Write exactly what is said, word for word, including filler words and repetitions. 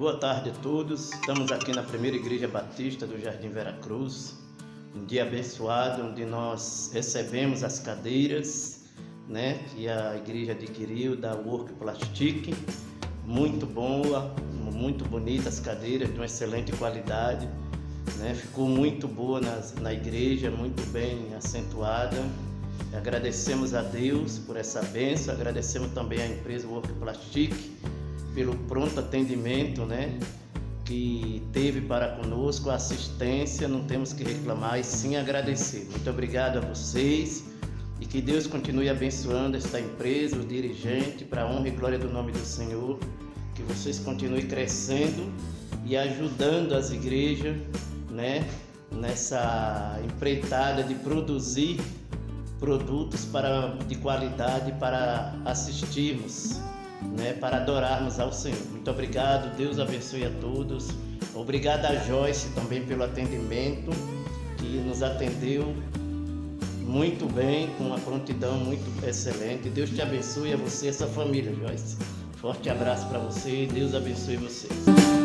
Boa tarde a todos. Estamos aqui na primeira Igreja Batista do Jardim Veracruz, um dia abençoado onde nós recebemos as cadeiras, né, que a igreja adquiriu da Work Plastic. Muito boa, muito bonita as cadeiras, de uma excelente qualidade, né? Ficou muito boa nas, na igreja, muito bem acentuada. Agradecemos a Deus por essa bênção, agradecemos também à empresa Work Plastic pelo pronto atendimento, né, que teve para conosco, a assistência, não temos que reclamar e sim agradecer. Muito obrigado a vocês e que Deus continue abençoando esta empresa, o dirigente, para a honra e glória do nome do Senhor, que vocês continuem crescendo e ajudando as igrejas, né, nessa empreitada de produzir produtos para, de qualidade para assistirmos, né, para adorarmos ao Senhor. Muito obrigado, Deus abençoe a todos. Obrigado a Joyce também pelo atendimento, que nos atendeu muito bem, com uma prontidão muito excelente. Deus te abençoe, a você e a sua família, Joyce. Forte abraço para você e Deus abençoe vocês.